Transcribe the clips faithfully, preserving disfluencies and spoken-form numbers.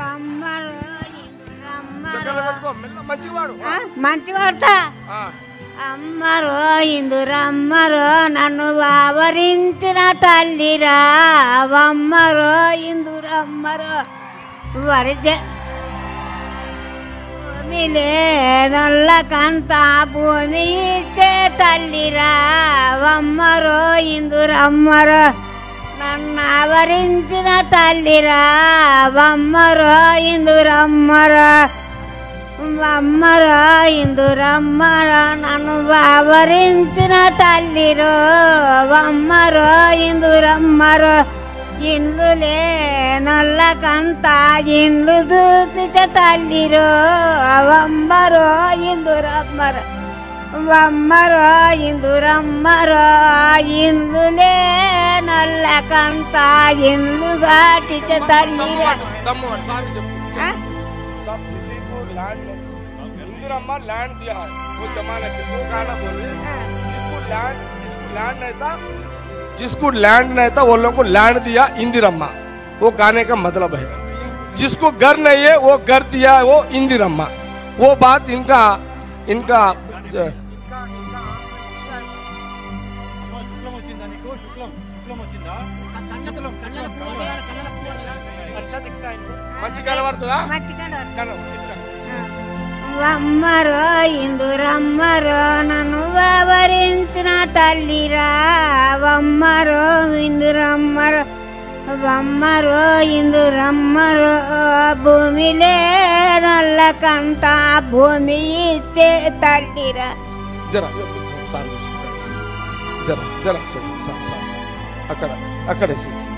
బొమ్మరు మంచి వాడతా అమ్మరో ఇందురమ్మరో నన్ను ఆవరించిన తల్లిరా అమ్మరో ఇందురమ్మరో వరిజ భూమిలే నల్లకంత భూమి ఇచ్చే తల్లిరా అమ్మరో ఇందురమ్మరో నన్ను ఆవరించిన తల్లిరా అమ్మరో ఇందురమ్మరో అమ్మరో ఇందురమ్మరో నన్ను ఆవరించిన తల్లిరో అమ్మరో ఇందురమ్మరో ఇండ్లులే నల్లకంత ఇండ్లు చూపించ తల్లిరో అమ్మరో ఇందురమ్మరో అమ్మరో ఇందురమ్మరో ఇండ్లులే నల్లకంత ఇండ్లు గాటిచ తల్లిరో इंदिरम्मा लैंड दिया है वो जमाने के वो गाना बोले जिसको लैंड जिसको लैंड नहीं था जिसको लैंड नहीं था वो लोगों को लैंड दिया इंदिरम्मा वो गाने का मतलब है जिसको घर नहीं है वो घर दिया है वो इंदिरम्मा वो बात इनका इनका अच्छा दिखता है इनको మంచి కనబడుతుందా అమ్మరో ఇందురమ్మరో నన్ను ఆవరించిన తల్లిరా అమ్మరో ఇందురమ్మరో అమ్మరో ఇందురమ్మరో భూమిలే నల్లకంత భూమి ఇచ్చే తల్లిరా జరా జరా జరా అక్కడ అక్కడే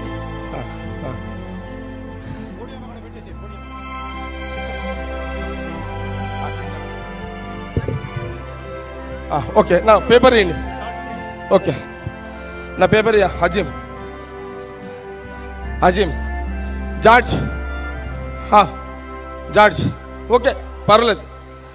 ఓకే నా పేపర్ ఇవ్వండి ఓకే నా పేపర్ ఇయ్య Hazeem Hazeem George George okay పర్వాలేదు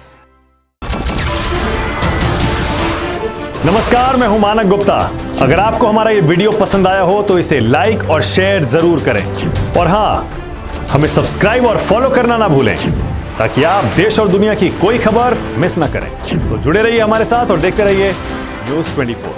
नमस्कार, मैं हूं मानक गुप्ता। अगर आपको हमारा ये वीडियो पसंद आया हो तो इसे लाइक और शेयर जरूर करें और हाँ, हमें सब्सक्राइब और फॉलो करना ना भूलें ताकि आप देश और दुनिया की कोई खबर मिस ना करें। तो जुड़े रहिए हमारे साथ और देखते रहिए न्यूज़ ट्वेंटी फोर।